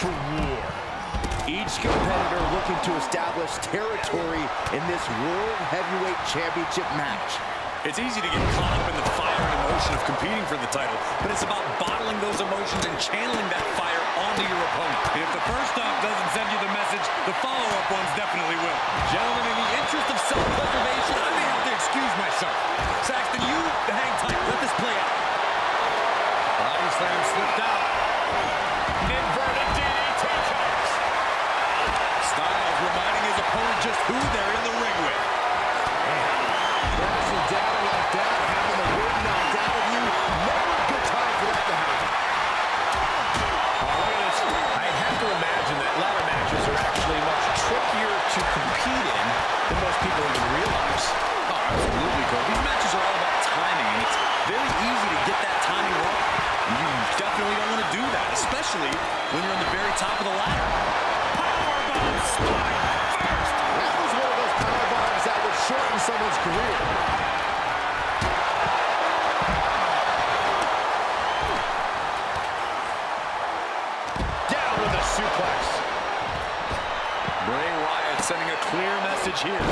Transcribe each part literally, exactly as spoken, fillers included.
for war. Each competitor looking to establish territory in this World Heavyweight Championship match. It's easy to get caught up in the fire and emotion of competing for the title, but it's about bottling those emotions and channeling that fire onto your opponent. If the first up doesn't send you the message, the follow-up ones definitely will. Gentlemen, in the interest of self-preservation, I may have to excuse myself. Saxton, you hang tight. Let this play out. Body slam slipped out. Inverted D D T connects. Styles reminding his opponent just who they're in the ring with. Crashing down like that, having the wind knocked out of you, never a good time for that to happen. Oh, look at this. I have to imagine that ladder matches are actually much trickier to compete in than most people even realize. Oh, absolutely, Cole. These matches are all about timing, and it's very easy to get that timing wrong. And you definitely don't want to do that, especially when you're on the very top of the ladder. Powerbomb spine first. That was one of those power bombs that would shorten someone's career. Down with a suplex. Bray Wyatt sending a clear message here.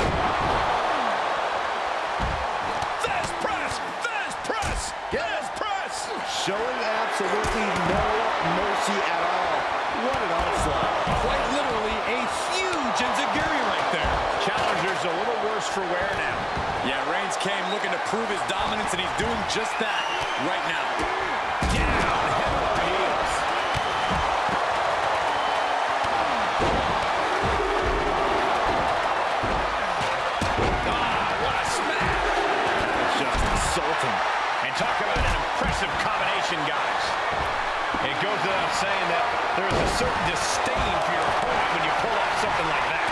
Fast press! Fast press! Fast press! Showing absolutely no mercy at all. What an onslaught. Quite literally a huge enziguri right there. Challenger's a little worse for wear now. Yeah, Reigns came looking to prove his dominance, and he's doing just that right now. Down, head over heels. Ah, what a smack. That's just insulting. And talk about an impressive combination, guys. It goes without saying that there is a certain disdain for your opponent when you pull off something like that.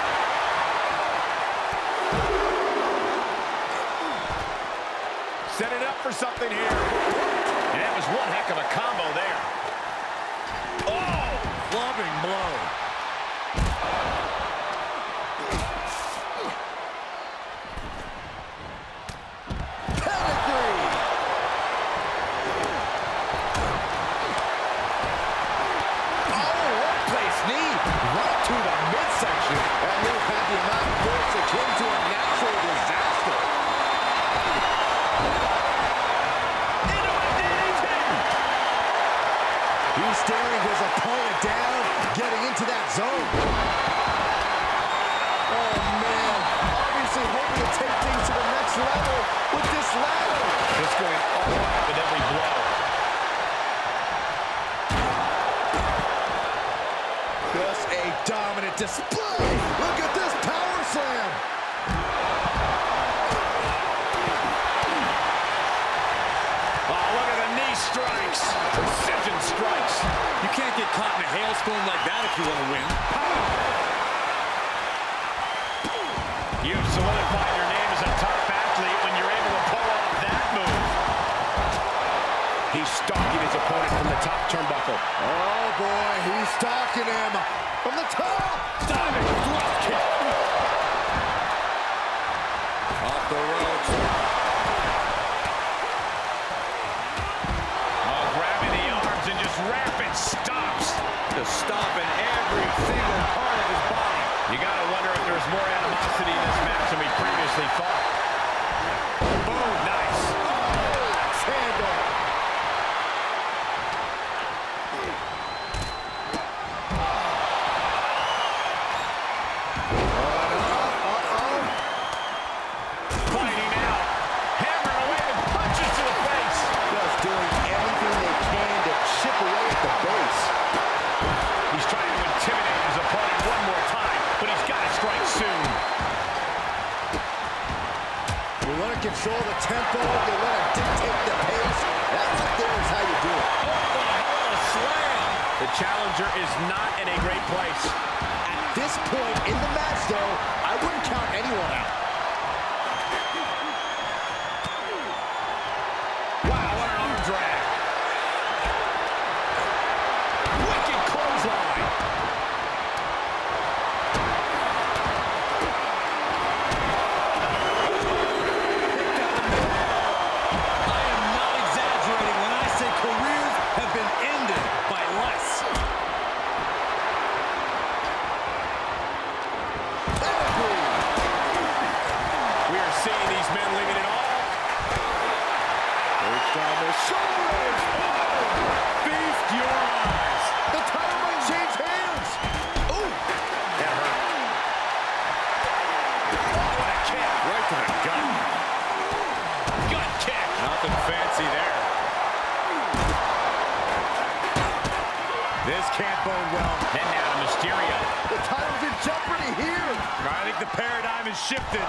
Set it up for something here. And that was one heck of a combo there. Oh, Loving blow. Pedigree. oh, workplace knee right to the midsection. That move had the amount of force akin to a natural disaster. Into a D D T. He's staring his opponent down, getting into that zone. Oh, man. Obviously hoping to take things to the next level with this ladder. Just going all out with every blow. Just a dominant display. Look at this power slam. Oh, look at the knee strikes. Precision strikes. You can't get caught in a hailstorm like that if you want to win. You've solidified your name as a top athlete when you're able to pull off that move. He's stalking his opponent from the top turnbuckle. Oh, boy, he's stalking him from the top. Diving thrust kick. Off the ropes. Oh, grabbing the arms and just rapid stops. Just stomping every single part of his body. You gotta wonder if there's more animosity in this match than we previously thought. Boom, nice. Oh, handle. Fighting out. Hammering away with punches to the face. Just doing everything they can to chip away at the base. He's trying to intimidate his opponent one more time, but he's got to strike soon. You want to control the tempo, you want to dictate the pace. That right there is how you do it. Oh, what a slam. The challenger is not in a great place. At this point in the match, though, I wouldn't count anyone out. Wow, what an arm drag. Wicked clothesline. I am not exaggerating when I say careers have been ended by less. shoulders. Feast your eyes. The title might change hands. Ooh. That hurt. What a kick. Right to the gut. Gut kick. Nothing fancy there. This can't bode well. Then now to Mysterio. The title's in jeopardy here. I think the paradigm has shifted.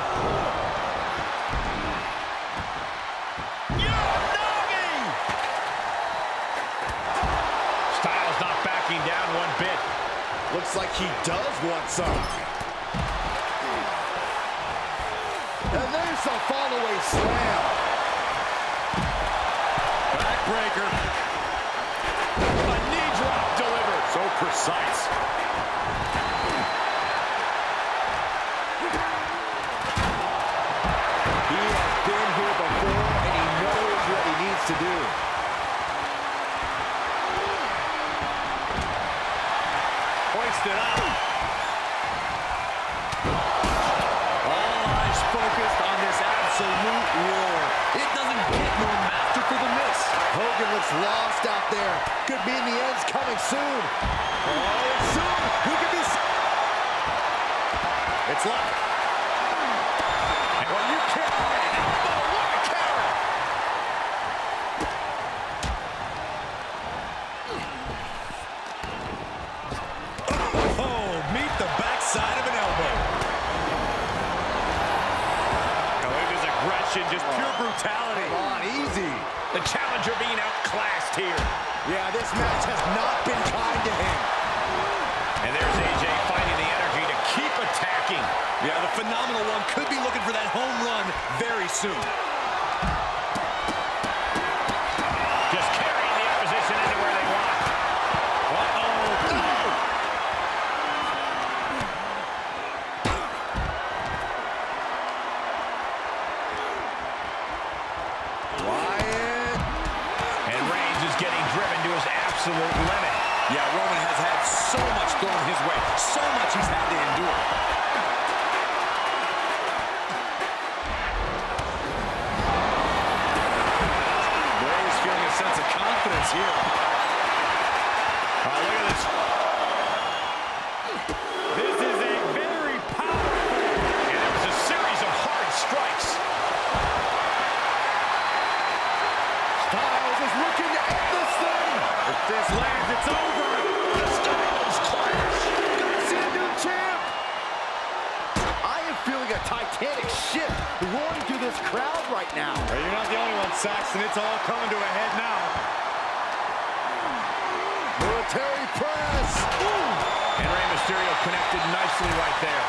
Styles not backing down one bit. Looks like he does want some. And there's a fall-away slam. Backbreaker. A knee drop delivered. So precise. He has been here before, and he knows what he needs to do. Hoisted up. All eyes focused on this absolute war. It doesn't get more masterful than this. Hogan looks lost out there. Could mean the end's coming soon. Oh, soon. He could be... It's locked. Well, you can't win. Oh, what a counter. Oh, meet the backside of an elbow. Now look at his aggression, just pure brutality. Come on, easy. The challenger being outclassed here. Yeah, this match has not been kind to him. And there's A J finding the energy to keep attacking. Yeah, the phenomenal one could be looking for that home run very soon. Just carrying the opposition anywhere they want. Uh-oh. No! Wyatt. And Reigns is getting driven to his absolute limit. Yeah, Roman has had so much thrown his way, so much he's had to endure. Ray's feeling a sense of confidence here. Oh, look at this. This is a very powerful... And it was a series of hard strikes. Styles is looking to end this thing. If this lands, it's over. The Styles clash. Gonna see a new champ. I am feeling a titanic shift roaring through this crowd right now. Well, you're not the only one, Saxton. It's all coming to a head now. Military press. Ooh. And Rey Mysterio connected nicely right there.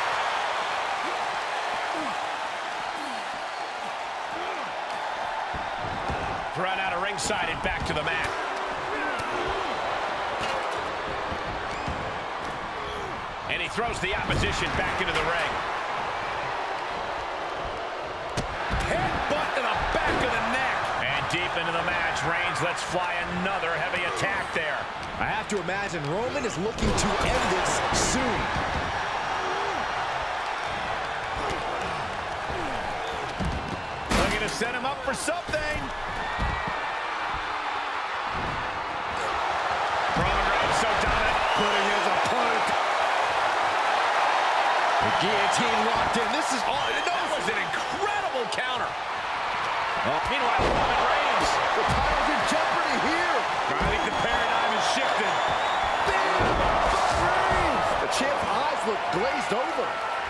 Run out of ringside and back to the mat. And he throws the opposition back into the ring. Headbutt to the back of the neck. And deep into the match, Reigns lets fly another heavy attack there. I have to imagine Roman is looking to end this soon. Looking to set him up for something. Roman Reigns so dominant, Putting his opponent. The guillotine locked in. This is all. oh, that was an incredible counter. Oh. Meanwhile, Roman Reigns. The title's in jeopardy here. I think the paradigm has shifted. Bam! Reigns. The champ's eyes look glazed over.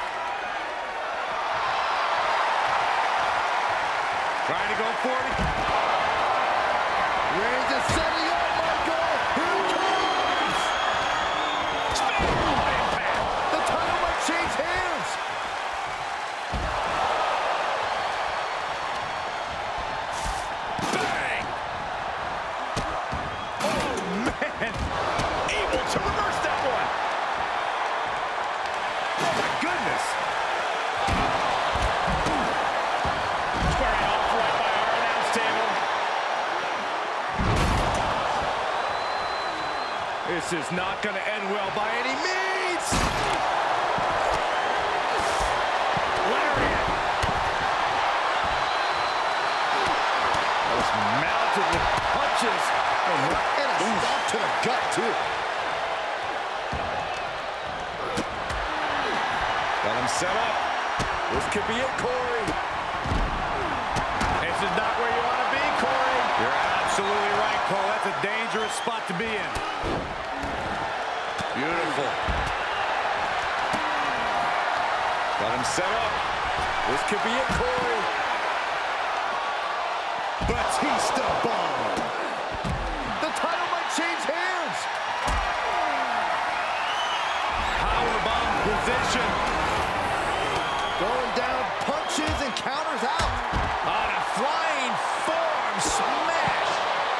Trying to go for it. Reigns is setting up, Michael. Here it comes. Spinning impact. The title might change hands. Bang! Oh, man. Able to reverse that one. Oh, my goodness. Squaring off right by our announce table. This is not going to end well by any means. Lariat. That was Mal mounted with punches and a stop to the gut, too. Got him set up. This could be it, Corey. This is not where you want to be, Corey. You're absolutely right, Cole. That's a dangerous spot to be in. Beautiful. Got him set up. This could be it, Corey. Batista bomb. The title might change hands. Powerbomb position. Going down, punches and counters out. On a flying form smash.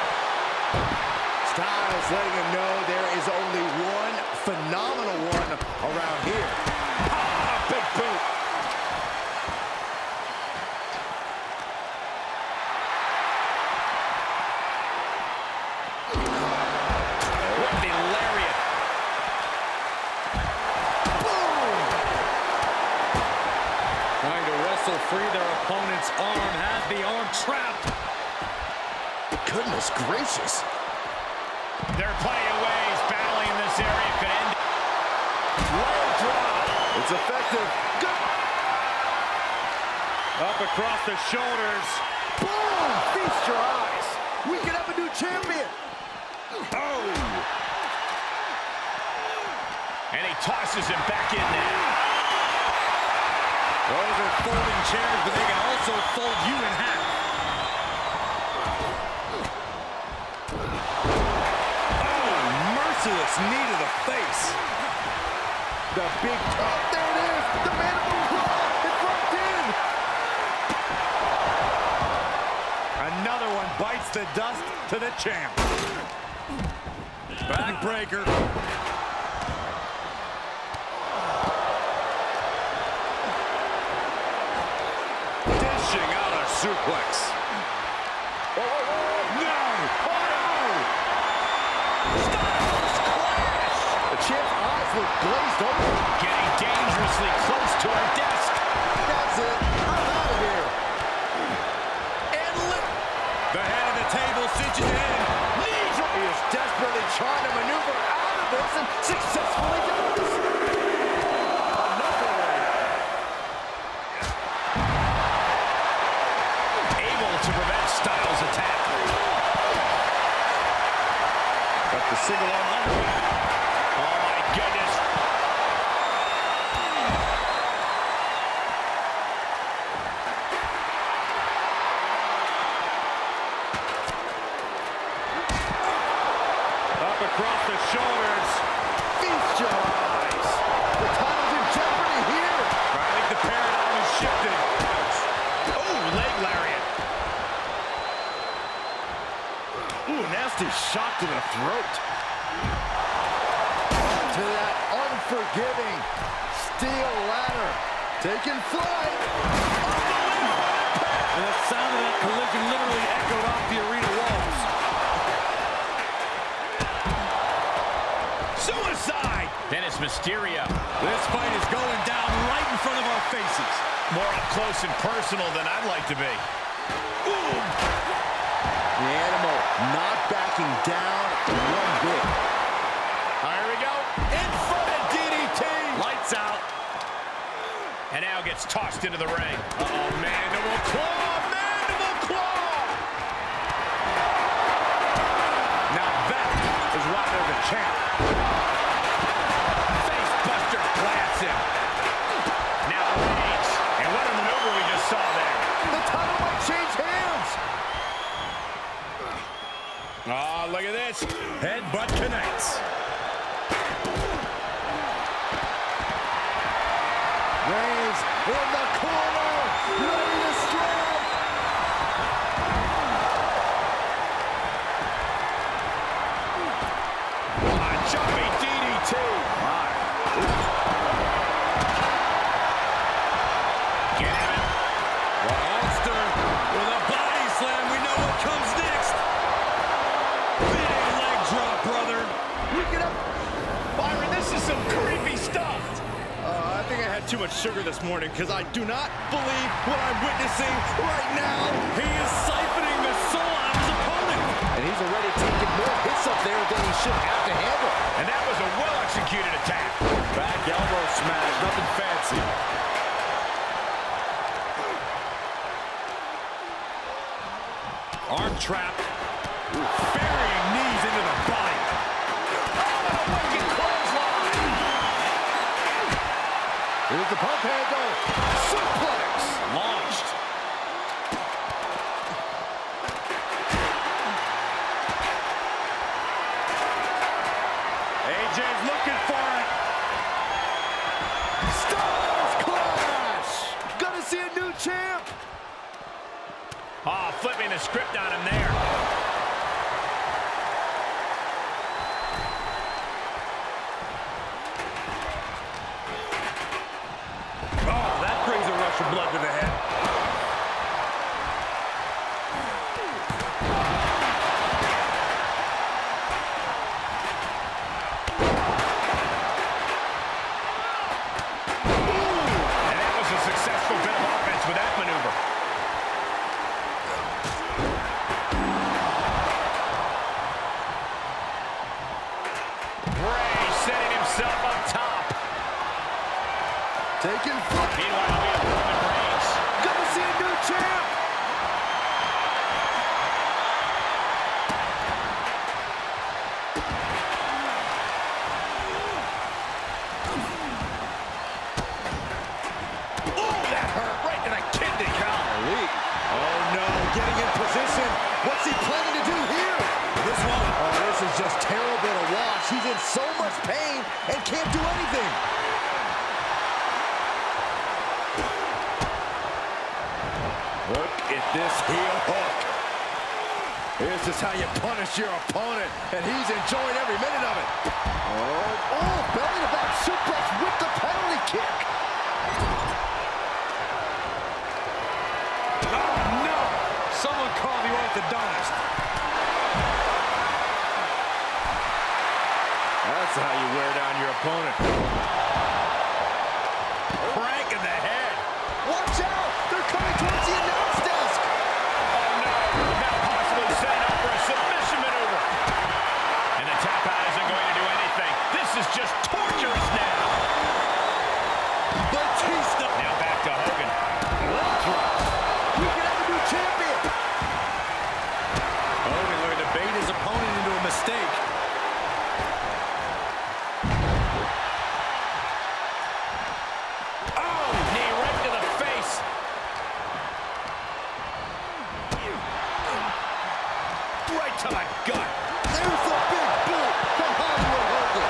Styles letting him know there is only one phenomenal one around here. Ah, big boot. What the lariat. Boom! Trying to wrestle free their opponent's arm. Has the arm trapped. Goodness gracious. There are plenty of ways battling in this area could end. Low drop. It's effective. Good. Up across the shoulders. Boom! Feast your eyes. We could have a new champion. Oh! And he tosses him back in there. Those are folding chairs, but they can also fold you in half. Oh, merciless knee to the face. The big top. There it is. The mandible claw. It's locked in. Another one bites the dust to the champ. Backbreaker. Dishing out a suplex. Oh, oh, oh. No! Oh, no! Styles clash! The champ's eyes look glazed over. Getting dangerously close to our desk. That's it. I'm out of here. And lit. The head of the table cinches in. Knee drop. He is desperately trying to maneuver out of this and successfully does. Another one. Able to prevent Styles' attack. Got the single arm under. Oh my goodness. Up across the shoulders. Feast your eyes. The title's in jeopardy here. I think the paradigm has shifted. Oh, leg lariat. Ooh, nasty shot to the throat. To that unforgiving steel ladder. Taking flight. And the sound of that collision literally echoed off the arena walls. Suicide. Then it's Mysterio. This fight is going down right in front of our faces. More up close and personal than I'd like to be. Boom. The animal not backing down one bit. Here we go. In front of D D T. Lights out. And now gets tossed into the ring. Uh-oh, mandible claw, mandible claw. Now that is why they're the champ. Face buster plants him. Now Reigns. And what a maneuver we just saw there. The title might change hands. Oh, look at this. Headbutt connects. Reigns in the corner, ready to strike. A jumping D D T. Get him. Monster with a body slam. We know what comes next. Big leg drop, brother. We can have... Byron, this is some creepy stuff. Uh, I think I had too much sugar this morning because I do not believe what I'm witnessing right now. He is siphoning the soul out of his opponent. have taken more hits up there than he should have to handle. And that was a well-executed attack. Back elbow smash, nothing fancy. Arm trap. Ooh, burying knees into the body. Oh, a wicked clothesline. Here's the pump handle. Suplex. Launched. A J's looking for it. Stars Clash. Gonna see a new champ. Oh, flipping the script on him there. Oh, that brings a rush of blood to the head. And that was a successful bit of offense with that maneuver. Setting himself up top. Taking foot. Meanwhile, we have Roman Reigns. Gonna see a new champ. Oh, that hurt right to the kidney. Golly. Oh no, getting in position. What's he planning to do here? This one. Oh, this is just terrible to watch. He's in so much pain and can't do anything. Look at this heel hook. This is how you punish your opponent, and he's enjoying every minute of it. Oh, oh, belly to back suplex with the penalty kick. Oh, no. Someone call the orthodontist. That's how you wear down your opponent. Crank in the head. Watch out! They're coming towards the announce desk! Oh, no. Now possibly setting up for a submission maneuver. And the tap out isn't going to do anything. This is just torturous now. Batista! Now back to Hogan. That's right. We can have a new champion! Hogan learned to bait his opponent into a mistake. To the gut. There's the big boot from Hollywood Hogan.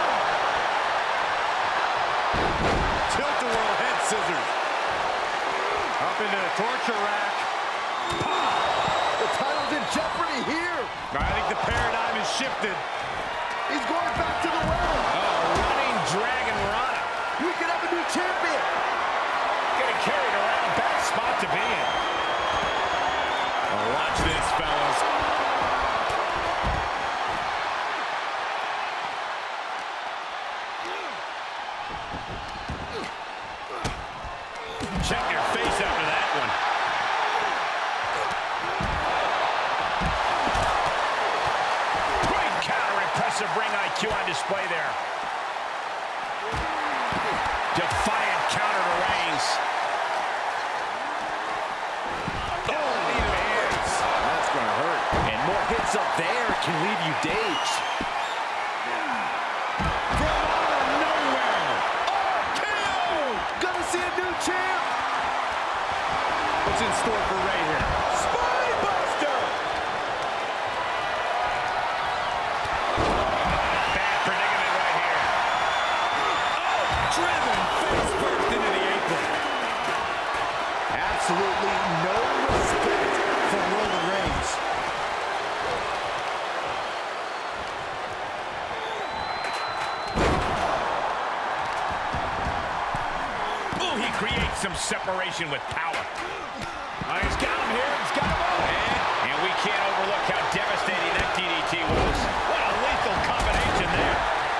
Tilt-a-whirl head scissors. Up into the torture rack. The title's in jeopardy here. I think the paradigm has shifted. He's going back to the well. Oh, running Dragon Rana. We can have a new champion. Getting carried around. Bad spot to be in. Oh, watch this, fellas. Check your face after that one. Great counter, impressive ring I Q on display there. Defiant counter to Reigns. Oh, knee to hands. That's going to hurt. And more hits up there can leave you dazed. From out of nowhere. R K O! Gonna see a new champ. What's in store for Ray here? Spine Buster! Bad predicament right here. Oh, driven face first into the apron. Absolutely no respect for Roman Reigns. Oh, he creates some separation with power. Oh, he's got him here. He's got him on. And, and we can't overlook how devastating that D D T was. What a lethal combination there.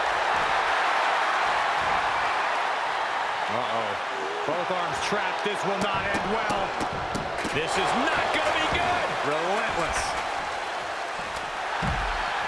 Uh-oh. Both arms trapped. This will not end well. This is not going to be good. Relentless.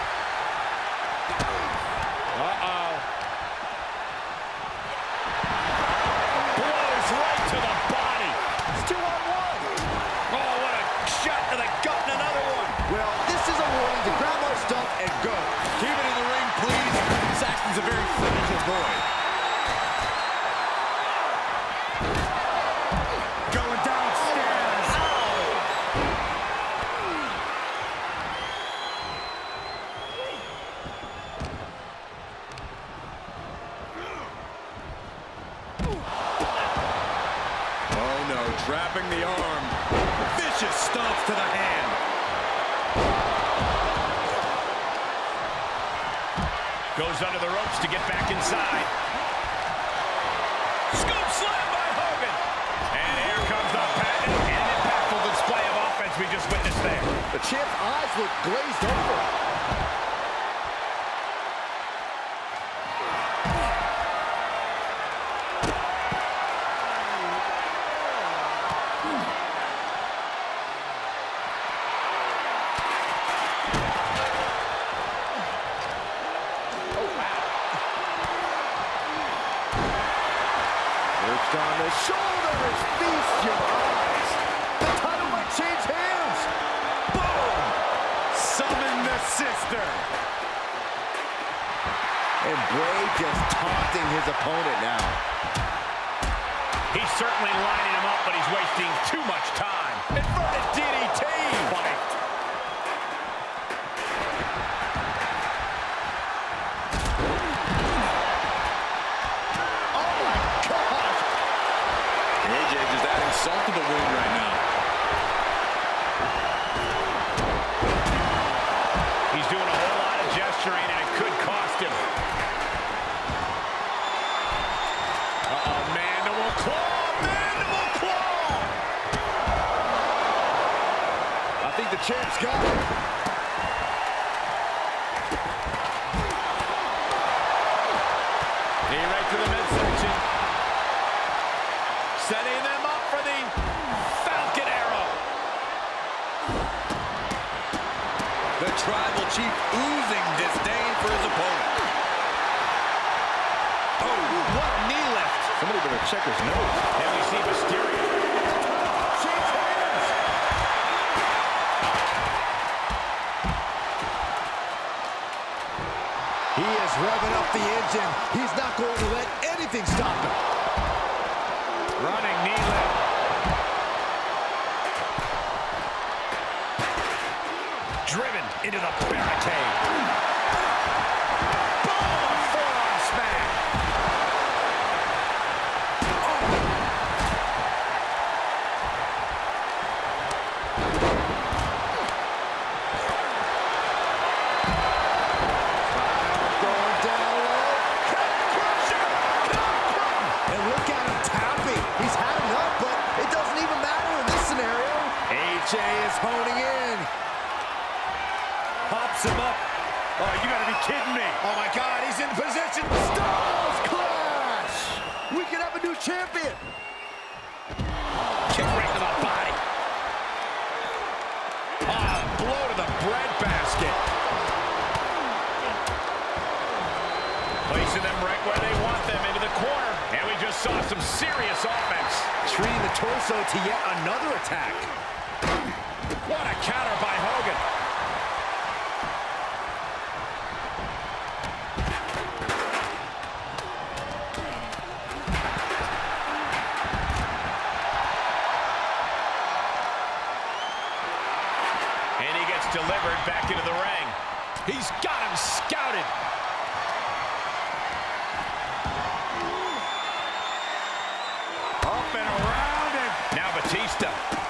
Trapping the arm. Vicious stomps to the hand. Goes under the ropes to get back inside. Scoop slam by Hogan. And here comes the patent and an impactful display of offense we just witnessed there. The champ's eyes look glazed over. On the shoulders, feast your eyes. The title might change hands. Boom! Summon the sister. And Bray just taunting his opponent now. He's certainly lining him up, but he's wasting too much time. Inverted D D T. Fight. Salt to the wound right now. He's doing a whole lot of gesturing, and it could cost him. Uh-oh, mandible claw, mandible claw! I think the champ's got it. Knee right to the midsection. Setting them up for the Falcon Arrow. The tribal chief oozing disdain for his opponent. Oh, what a knee lift. Somebody better check his nose. And we see Mysterio. Change hands. He is revving up the engine. He's not going to let anything stop him. Running knee lift. Driven into the barricade. Boom! Forearm smack. Going down low. Crusher! And look at him tapping. He's had enough, but it doesn't even matter in this scenario. A J is honing in. Pops him up. Oh, you gotta be kidding me. Oh my God, he's in position. Styles Clash. We could have a new champion. Kick right to the body. Ah, blow to the breadbasket. Placing them right where they want them, into the corner. And we just saw some serious offense. Treating the torso to yet another attack. What a counter by Hogan. And he gets delivered back into the ring. He's got him scouted. Up and around and Now Batista.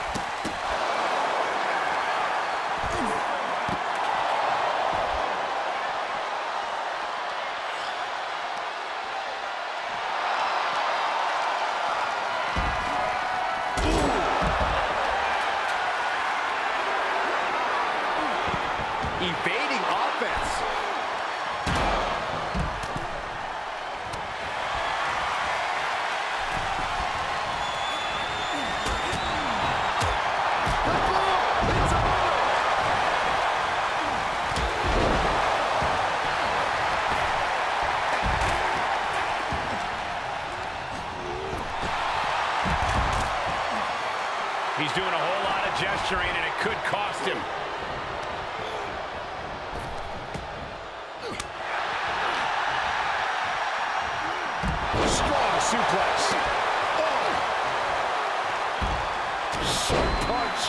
Evading offense. It's over. He's doing a whole lot of gesturing, and it could cost him. Strong suplex. Oh. Sharp punch.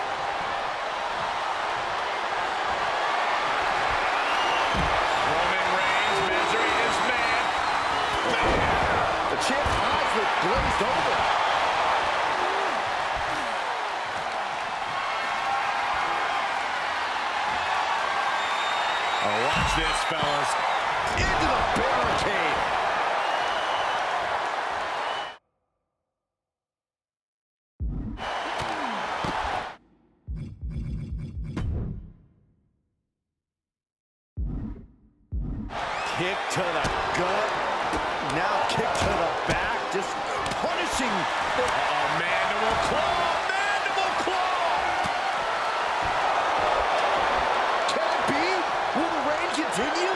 Roman Reigns measuring his man. The champ's eyes look glazed over. Watch this, fellas. Into the barricade. Kick to the gut. Now kick to the back. Just punishing. Uh-oh, mandible claw. Mandible claw. Can it be? Will the reign continue?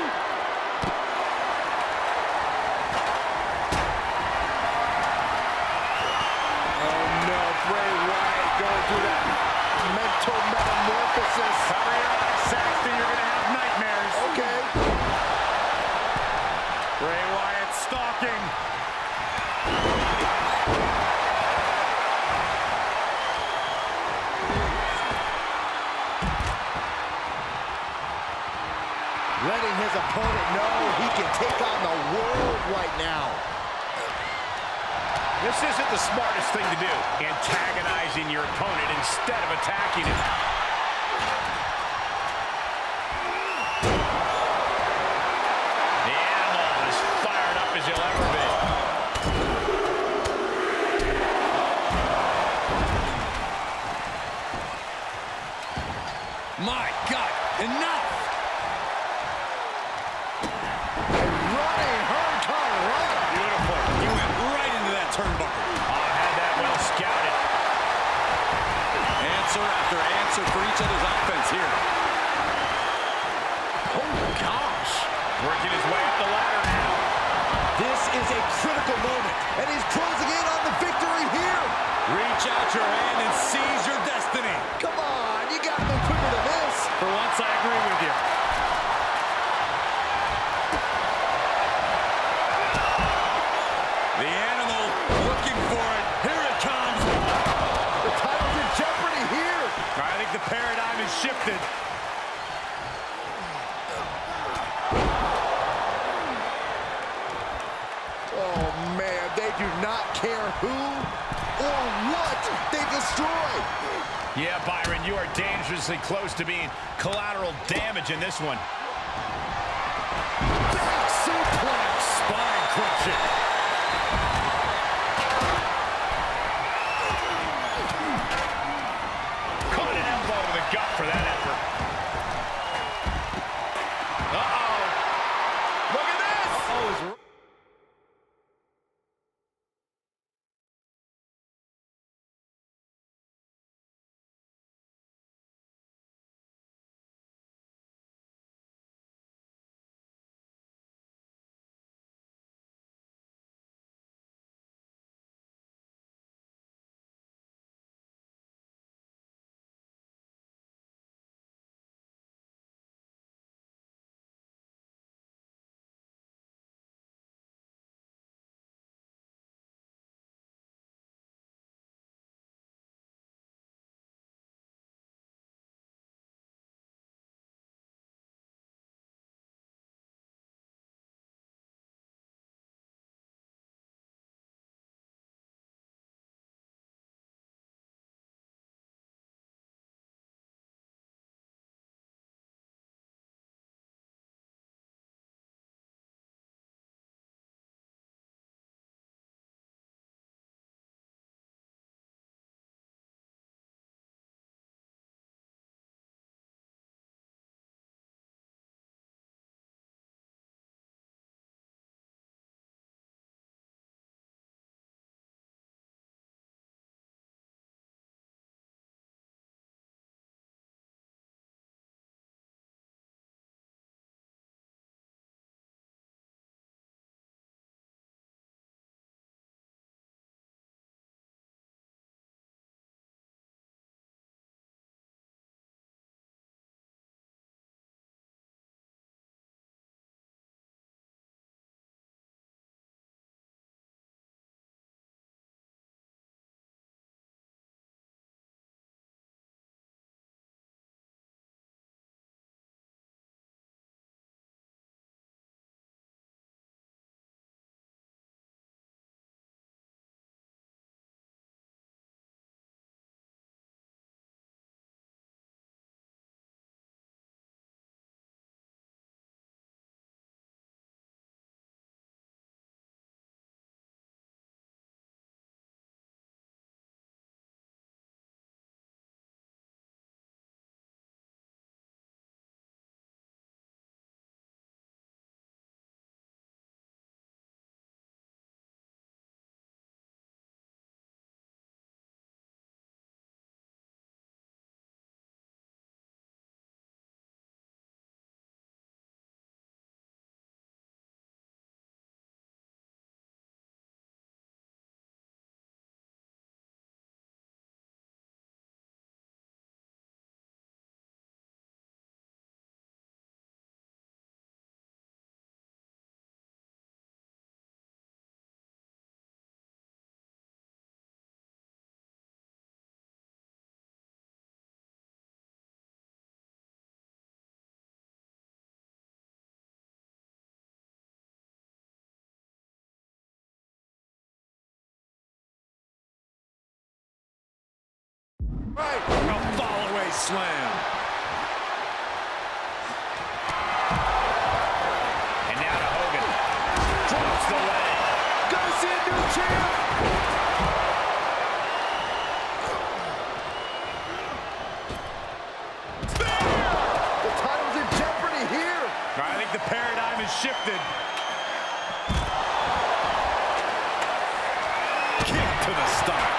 Oh no, Bray Wyatt going through that mental metamorphosis. Cover your eyes, Saxton. You're going to have nightmares. Okay. Bray Wyatt stalking. Letting his opponent know he can take on the world right now. This isn't the smartest thing to do, antagonizing your opponent instead of attacking him. The animal is fired up as he'll ever be. My God, enough! Running hard Colorado. Beautiful. He went right into that turnbuckle. Oh, had that well scouted. Answer after answer for each other's offense here. Oh gosh. Working his way up the ladder now. This is a critical moment, and he's closing in on the victory here. Reach out your hand and seize your destiny. Come on, you got to go quicker than this. For once, I agree with you. The animal looking for it. Here it comes. The title's in jeopardy here. I think the paradigm has shifted. Oh man, they do not care who or what they destroy. Yeah, Byron, you are dangerously close to being collateral damage in this one. Back suplex. Spine crushing. Caught an elbow to the gut for that effort. Uh-oh. Look at this. Oh, his Right. A fall-away slam. And now to Hogan. Drops the leg. Gonna see a new champ. The title's in jeopardy here. I think the paradigm has shifted. Kick to the stomach.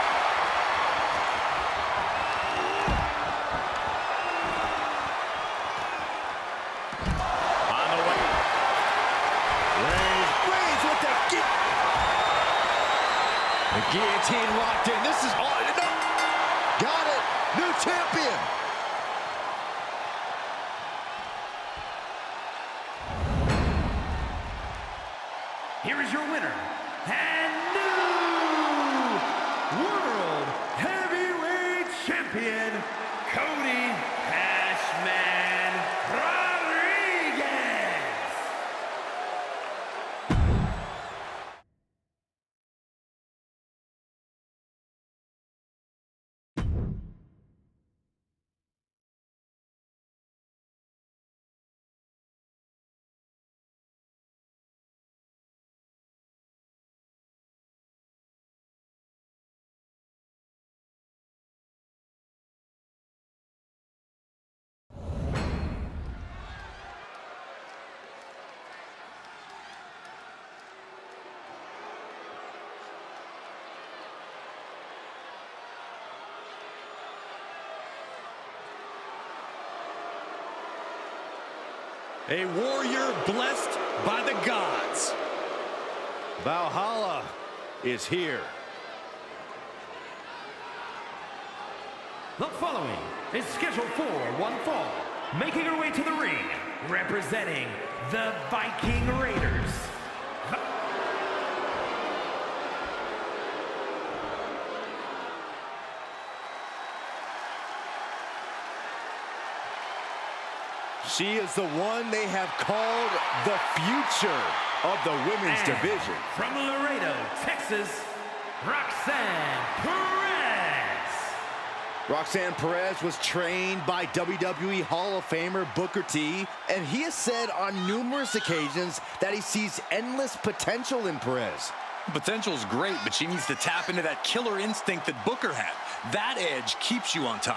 On the way. Reigns, Reigns with the kick. The guillotine locked in. This is all. No. Got it. New champion. Here is your winner, and new World Heavyweight Champion, Cody Cashman Rodriguez. A warrior blessed by the gods. Valhalla is here. The following is scheduled for one fall, making her way to the ring, representing the Viking Raiders. She is the one they have called the future of the women's And division. from Laredo, Texas, Roxanne Perez. Roxanne Perez was trained by W W E Hall of Famer Booker T, and he has said on numerous occasions that he sees endless potential in Perez. Potential's great, but she needs to tap into that killer instinct that Booker had. That edge keeps you on top.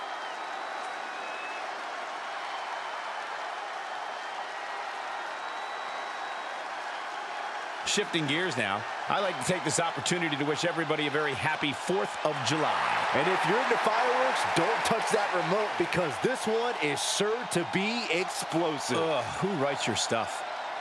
Shifting gears now, I'd like to take this opportunity to wish everybody a very happy fourth of July. And if you're into fireworks, don't touch that remote because this one is sure to be explosive. Ugh, who writes your stuff?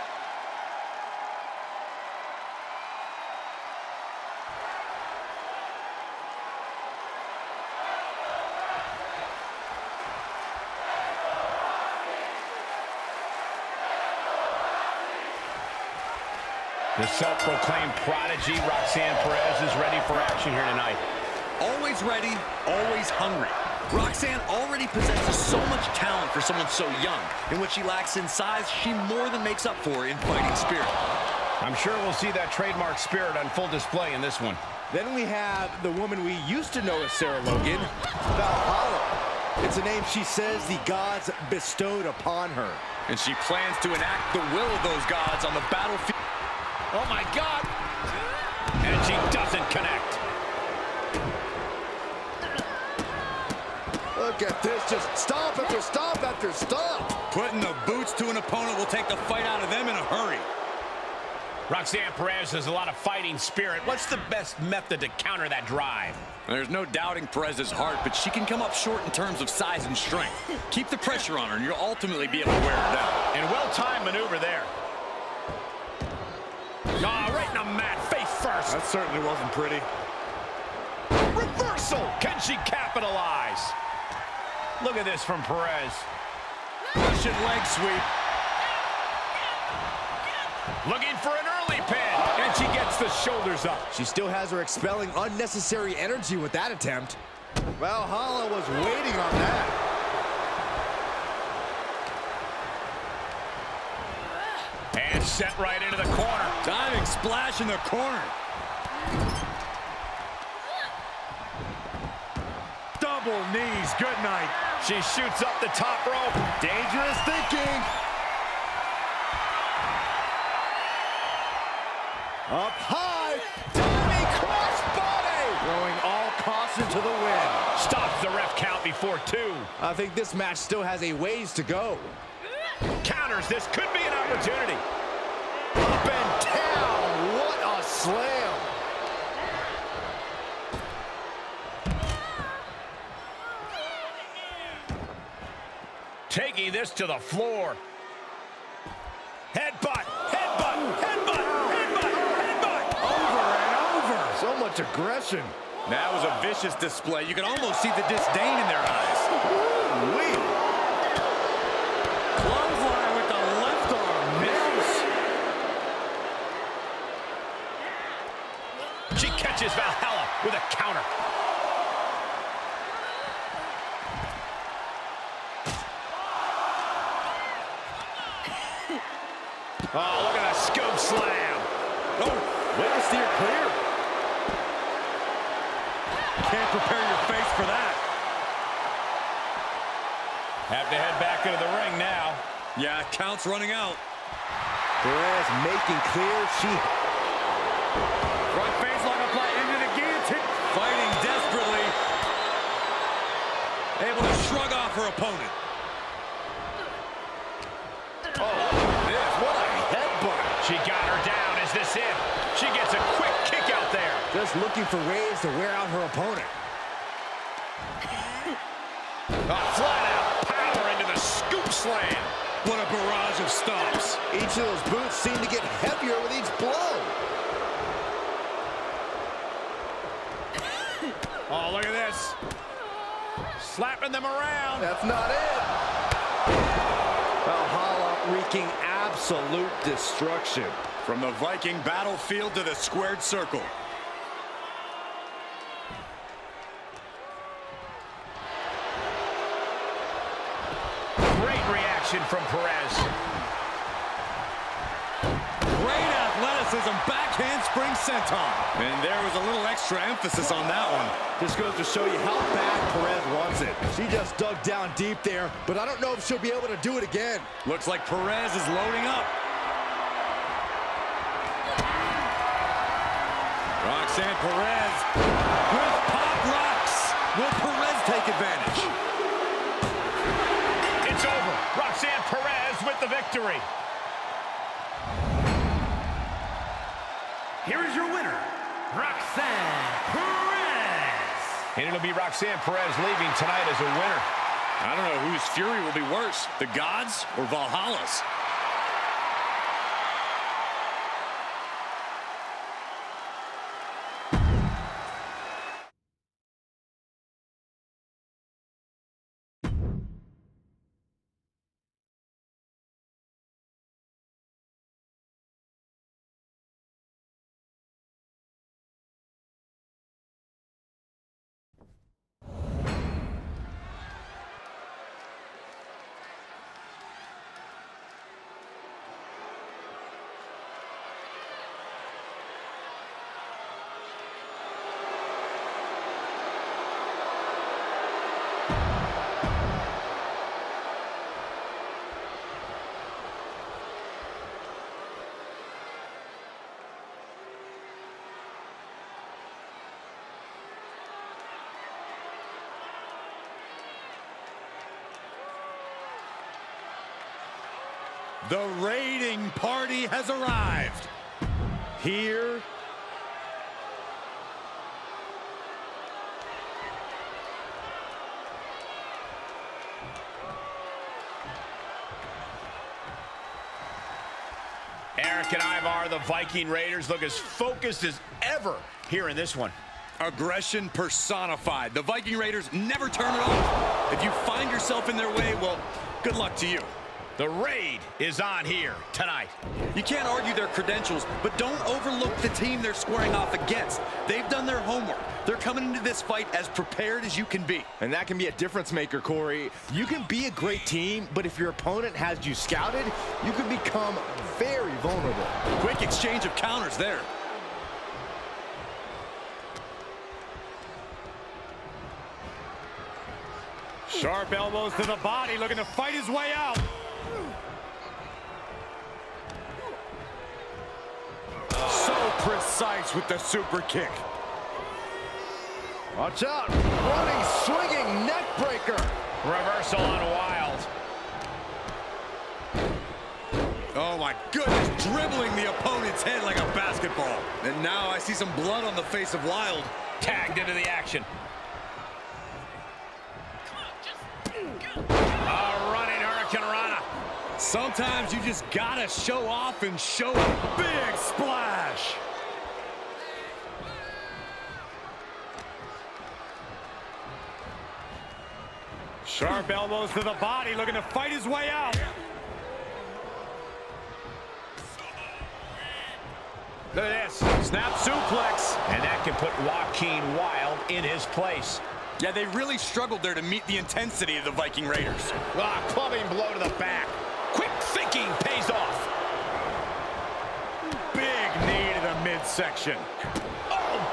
The self-proclaimed prodigy, Roxanne Perez, is ready for action here tonight. Always ready, always hungry. Roxanne already possesses so much talent for someone so young. And what she lacks in size, she more than makes up for in fighting spirit. I'm sure we'll see that trademark spirit on full display in this one. Then we have the woman we used to know as Sarah Logan, Valhalla. It's a name she says the gods bestowed upon her. And she plans to enact the will of those gods on the battlefield. Oh, my God. And she doesn't connect. Look at this, just stop after stop after stop. Putting the boots to an opponent will take the fight out of them in a hurry. Roxanne Perez has a lot of fighting spirit. What's the best method to counter that drive? There's no doubting Perez's heart, but she can come up short in terms of size and strength. Keep the pressure on her, and you'll ultimately be able to wear her down. And well-timed maneuver there. Ah, oh, right in the mat, face first. That certainly wasn't pretty. Reversal! Can she capitalize? Look at this from Perez. Russian leg sweep. Looking for an early pin. And she gets the shoulders up. She still has her expelling unnecessary energy with that attempt. Valhalla was waiting on that. And set right into the corner. Diving splash in the corner. double knees. Good night. She shoots up the top rope. Dangerous thinking. Up high. Diving crossbody. Throwing all caution to the wind. Stops the ref count before two. I think this match still has a ways to go. Counters. This could be an opportunity. Up and down. What a slam. Taking this to the floor. Headbutt, headbutt, headbutt, headbutt, headbutt. Over and over. So much aggression. That was a vicious display. You can almost see the disdain in their eyes. Woo-wee. Clothesline with the left arm. Miss. She catches Valhalla with a counter. Oh, look at that scoop slam. Oh, way to steer clear. Can't prepare your face for that. Have to head back into the ring now. Yeah, count's running out. Perez making clear she... Front face lock apply into the guillotine. Fighting desperately. Able to shrug off her opponent. She got her down. Is this it? She gets a quick kick out there. Just looking for ways to wear out her opponent. A flat out power into the scoop slam. What a barrage of stops. Each of those boots seem to get heavier with each blow. Oh, look at this. Slapping them around. That's not it. Valhalla wreaking absolute destruction. From the Viking battlefield to the squared circle. Great reaction from Perez. Great athleticism, backhand spring senton. And there was a little extra emphasis on that one. This goes to show you how bad Perez wants it. She just dug down deep there, but I don't know if she'll be able to do it again. Looks like Perez is loading up. Roxanne Perez with pop rocks. Will Perez take advantage? It's over. Roxanne Perez with the victory. Here is your winner, Roxanne Perez. And it'll be Roxanne Perez leaving tonight as a winner. I don't know whose fury will be worse, the gods or Valhalla's. The raiding party has arrived. Here Eric and Ivar, the Viking Raiders, look as focused as ever here in this one. Aggression personified. The Viking Raiders never turn it off. If you find yourself in their way, well, good luck to you. The raid is on here tonight. You can't argue their credentials, but don't overlook the team they're squaring off against. They've done their homework. They're coming into this fight as prepared as you can be. And that can be a difference maker, Corey. You can be a great team, but if your opponent has you scouted, you can become very vulnerable. Quick exchange of counters there. Sharp elbows to the body, looking to fight his way out. So precise with the super kick. Watch out. Running, swinging neck breaker. Reversal on Wild. Oh my goodness, dribbling the opponent's head like a basketball. And now I see some blood on the face of Wild. Tagged into the action. A running Hurricane Rana. Sometimes you just gotta show off and show a big splash. Sharp elbows to the body, looking to fight his way out. Look at this. Snap suplex. And that can put Joaquin Wild in his place. Yeah, they really struggled there to meet the intensity of the Viking Raiders. Ah, clubbing blow to the back. Quick thinking pays off. Big knee to the midsection. Oh!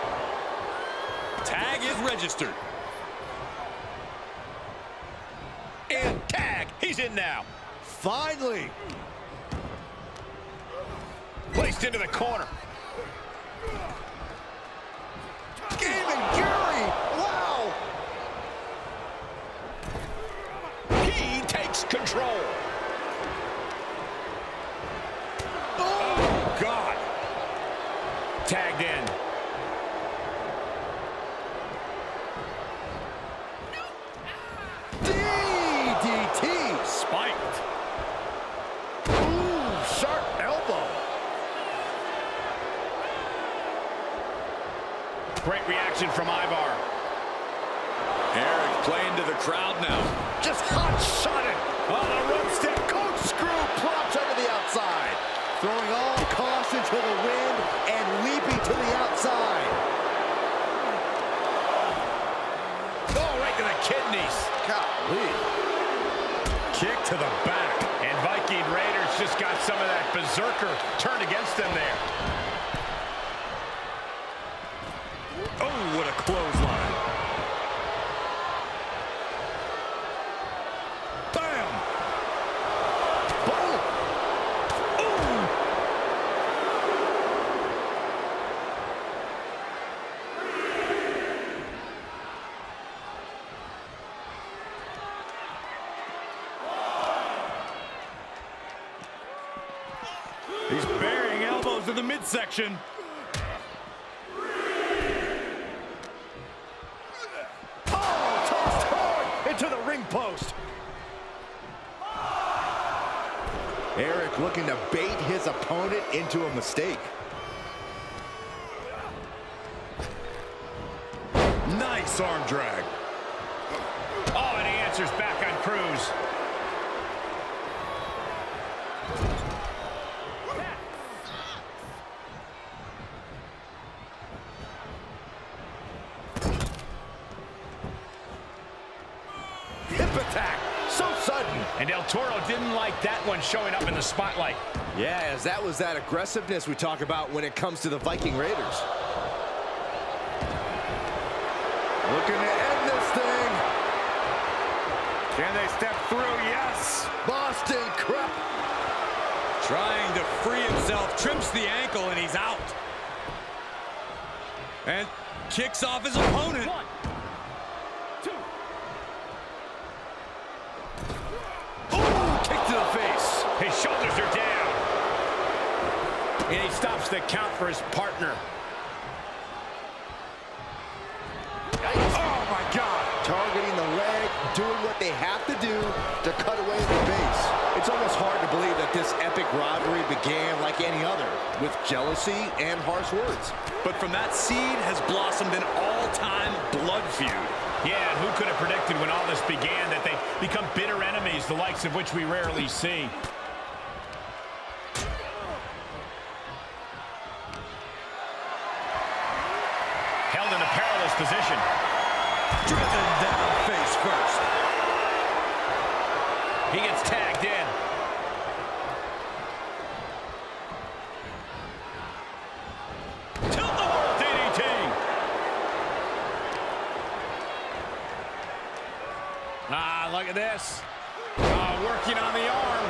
Tag is registered. And tag. He's in now. Finally. Placed into the corner. Game and Fury. Wow. He takes control. Oh, God. Tagged in. D D T. Spiked. Ooh, sharp elbow. Great reaction from Ivar. Eric playing to the crowd now. Just hot-shotted. Oh, the rope step. Corkscrew plops over the outside. Throwing all caution to the wind and leaping to the outside. Oh, right to the kidneys. Golly. Kick to the back. And Viking Raiders just got some of that berserker turned against them there. Oh, what a clothesline. Bam! Boom. He's burying elbows to the midsection. To the ring post. Eric looking to bait his opponent into a mistake. Nice arm drag. Oh, and he answers back on Cruz. Attack. So sudden. And Del Toro didn't like that one showing up in the spotlight. Yeah, as that was that aggressiveness we talk about when it comes to the Viking Raiders. Looking to end this thing. Can they step through? Yes. Boston Crep. Trying to free himself, trips the ankle, and he's out. And kicks off his opponent. One. Kick to the face. His shoulders are down. And he stops the count for his partner. Oh, my God. Targeting the leg, doing what they have to do to cut away the base. It's almost hard to believe that this epic rivalry began like any other, with jealousy and harsh words. But from that seed has blossomed an all-time blood feud. Yeah, and who could have predicted when all this began that they become bitter enemies, the likes of which we rarely see. Held in a perilous position. Driven down face first. He gets tagged in. Tilt-the-world D D T. look at this. Oh, working on the arm.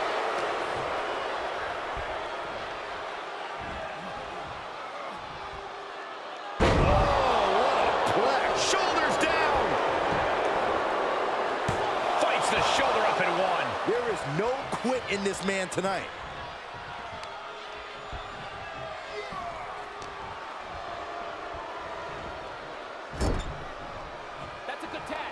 Oh, what a plex. Shoulders down. Fights the shoulder up and one. There is no quit in this man tonight. That's a good tag.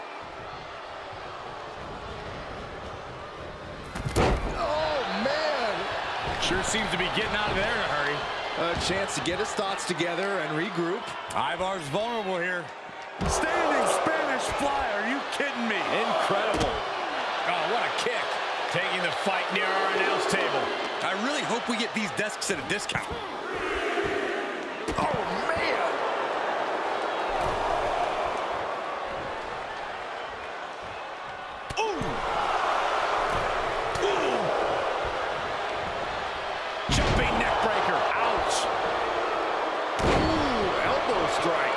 Oh, man. Sure seems to be getting out of there in a hurry. A chance to get his thoughts together and regroup. Ivar's vulnerable here. Standing Spanish fly, are you kidding me? Incredible. Oh, what a kick. Taking the fight near our announce table. I really hope we get these desks at a discount. Oh, man. Ooh. Ooh. Jumping neck breaker. Ouch. Ooh, elbow strike.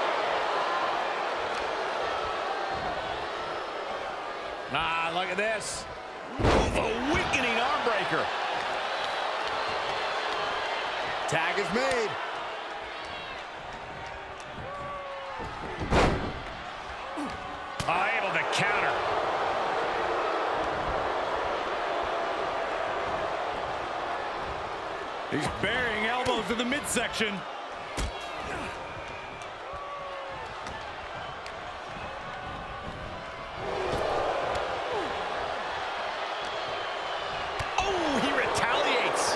Ah, look at this. A weakening arm breaker. Tag is made. Ah, able to counter. He's burying elbows in the midsection. Oh, he retaliates.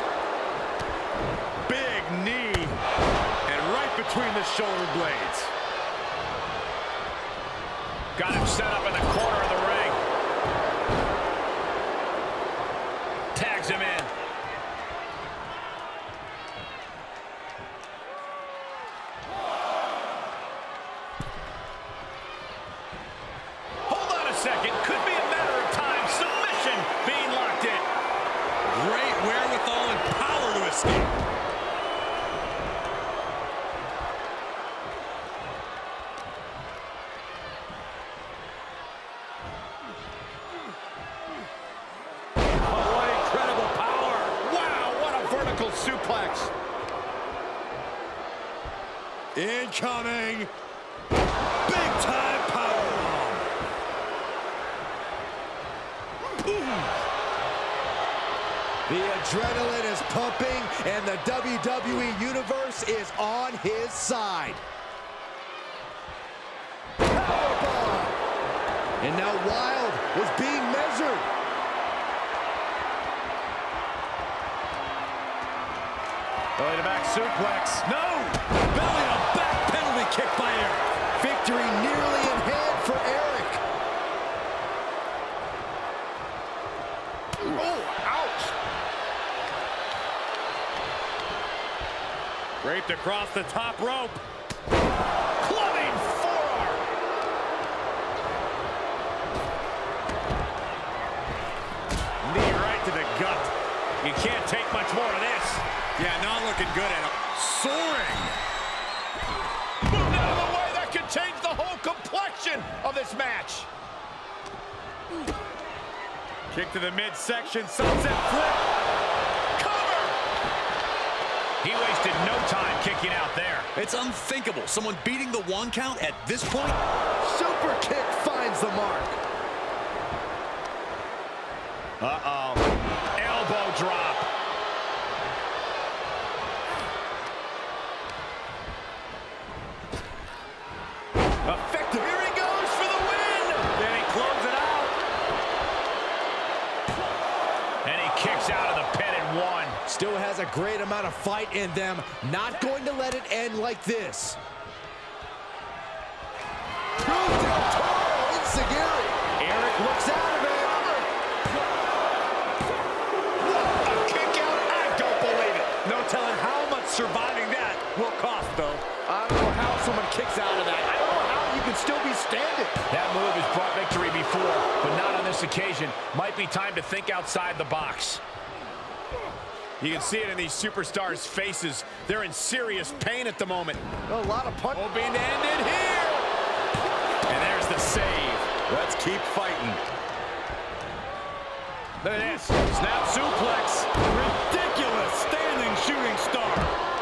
Big knee. And right between the shoulder blades. Got him set up in the corner of the ring. Tags him in. Hold on a second. Could be a matter of time. Submission being locked in. Great wherewithal and power to escape. Oh, what incredible power. Wow, what a vertical suplex. Incoming. Big time powerbomb. The adrenaline is pumping, and the W W E Universe is on his side. Powerbomb! And now Wild is being measured. Belly to back suplex. No! Belly to back penalty kick by Eric. Victory nearly in hand for Eric. Oh, ouch! Draped across the top rope. Clubbing forearm. Knee right to the gut. You can't take much more of this. Yeah, not looking good at him. Soaring. Moved out of the way. That could change the whole complexion of this match. Kick to the midsection. Sunset flip. Cover. He wasted no time kicking out there. It's unthinkable. Someone beating the one count at this point. Super kick finds the mark. Uh-oh. Elbow drop. Effective. Here he goes for the win. Then he closes it out. And he kicks out of the pin and one. Still has a great amount of fight in them. Not going to let it end like this. Eric looks out of it. A kick out. I don't believe it. No telling how much surviving that will cost, though. I don't know how someone kicks out of that. I don't know how you can still be standing. That move has brought victory before, but not on this occasion. Might be time to think outside the box. You can see it in these superstars' faces. They're in serious pain at the moment. A lot of punch. Oh, being ended here. And there's the save. Let's keep fighting. Look at this. Snap suplex. Ridiculous standing shooting star.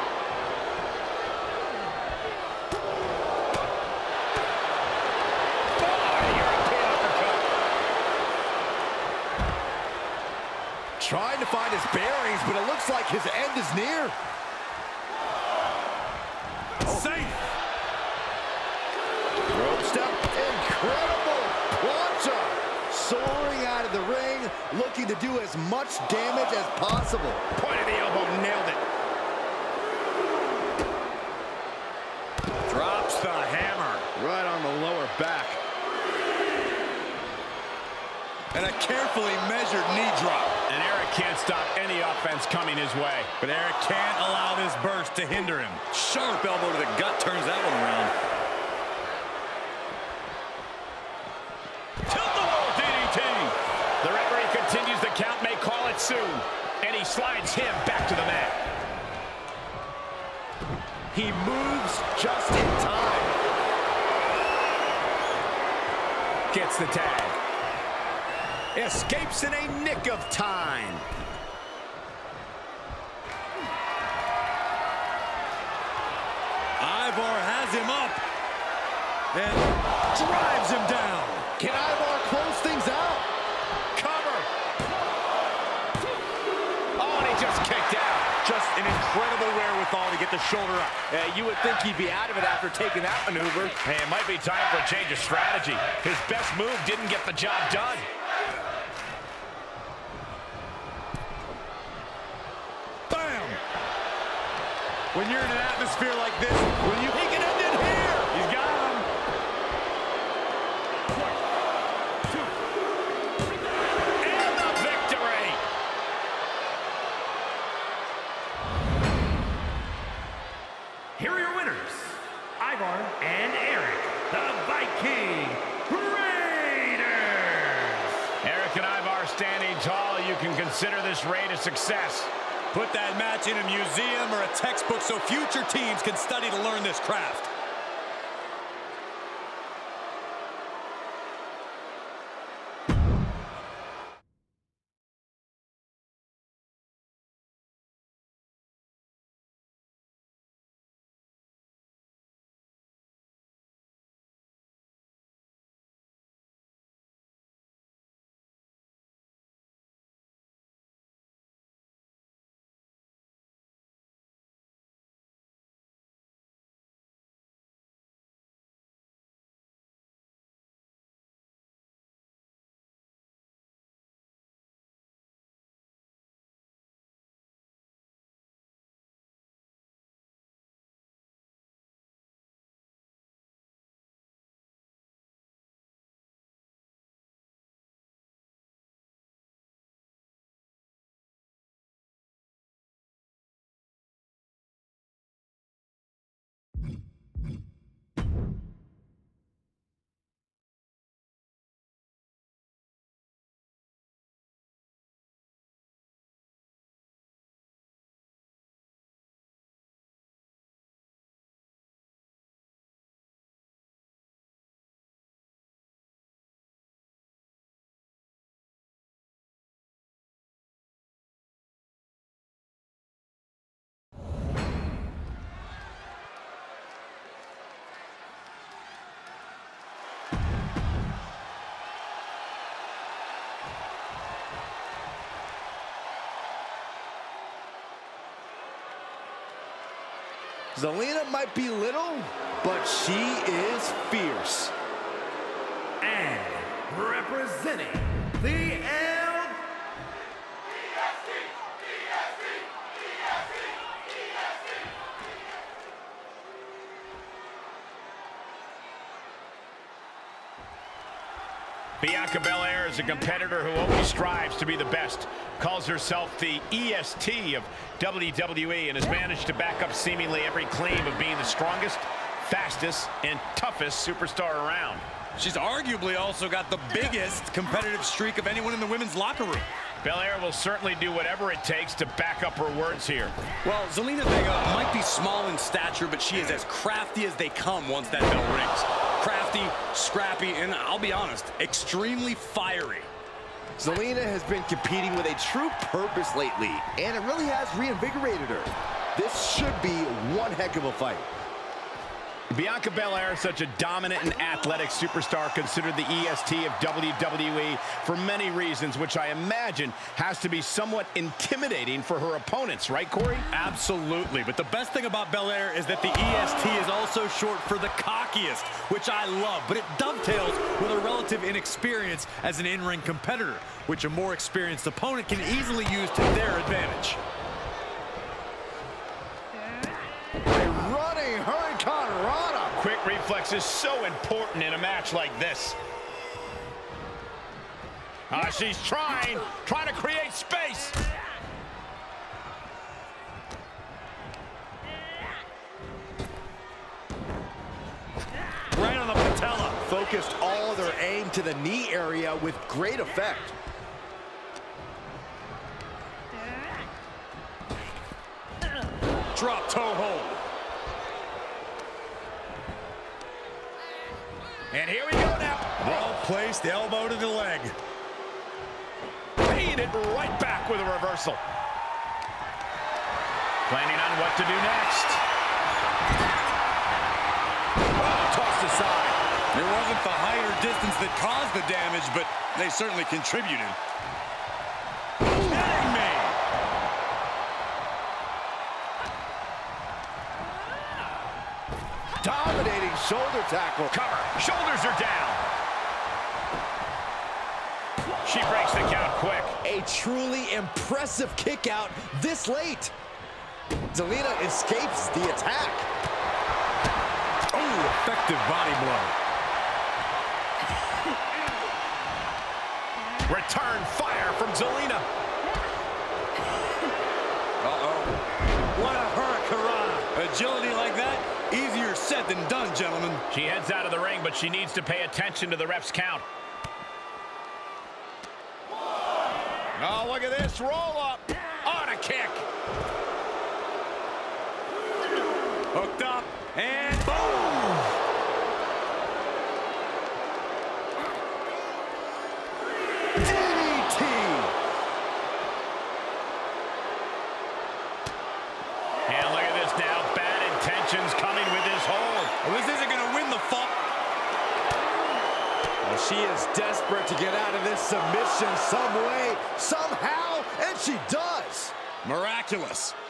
Trying to find his bearings, but it looks like his end is near. Safe. Rope step. Incredible plancha. Soaring out of the ring, looking to do as much damage as possible. Point of the elbow, nailed it. Drops the hammer. Right on the lower back. And a carefully measured knee drop. And Eric can't stop any offense coming his way. But Eric can't allow this burst to hinder him. Sharp elbow to the gut turns that one around. Tilt-a-whirl D D T. The referee continues the count, may call it soon. And he slides him back to the mat. He moves just in time. Gets the tag. Escapes in a nick of time. Ivar has him up. And drives him down. Can Ivar close things out? Cover. Oh, and he just kicked out. Just an incredible wherewithal to get the shoulder up. Uh, you would think he'd be out of it after taking that maneuver. Hey, it might be time for a change of strategy. His best move didn't get the job done. When you're in an atmosphere like this, when you he can end it here. He's got him. And the victory. Here are your winners, Ivar and Eric, the Viking Raiders. Eric and Ivar standing tall. You can consider this raid a success. Put that match in a museum or a textbook so future teams can study to learn this craft. Zelina might be little, but she is fierce. And representing the L. Bianca Belair is a competitor who always strives to be the best. Calls herself the E S T of W W E and has managed to back up seemingly every claim of being the strongest, fastest, and toughest superstar around. She's arguably also got the biggest competitive streak of anyone in the women's locker room. Belair will certainly do whatever it takes to back up her words here. Well, Zelina Vega might be small in stature, but she is as crafty as they come once that bell rings. crafty, scrappy, and I'll be honest, extremely fiery. Zelina has been competing with a true purpose lately, and it really has reinvigorated her. This should be one heck of a fight. Bianca Belair is such a dominant and athletic superstar, considered the E S T of W W E for many reasons, which I imagine has to be somewhat intimidating for her opponents, right, Corey? Absolutely, but the best thing about Belair is that the E S T is also short for the cockiest, which I love, but it dovetails with her relative inexperience as an in-ring competitor, which a more experienced opponent can easily use to their advantage. Quick reflex is so important in a match like this. Uh, she's trying, trying to create space. Right on the patella. Focused all their aim to the knee area with great effect. Drop toe hold. And here we go now. Well-placed elbow to the leg. Paid it right back with a reversal. Planning on what to do next. Oh, tossed aside. It wasn't the height or distance that caused the damage, but they certainly contributed. Kidding me! Dominating shoulder tackle. Cover. Shoulders are down. She breaks the count quick. A truly impressive kick out this late. Zelina escapes the attack. Oh, effective body blow. Return fire from Zelina. Uh-oh. What a hurricanrana. Agility like that, easier said than done, gentlemen. She heads out of the ring, but she needs to pay attention to the ref's count. Oh, look at this. Roll up. On a kick. Hooked up, and boom! D D T! And look at this now. Bad intentions coming with this hold. Well, this isn't going to win the fight. Well, she is desperate to get out of this submission some way, somehow, and she does. Miraculous.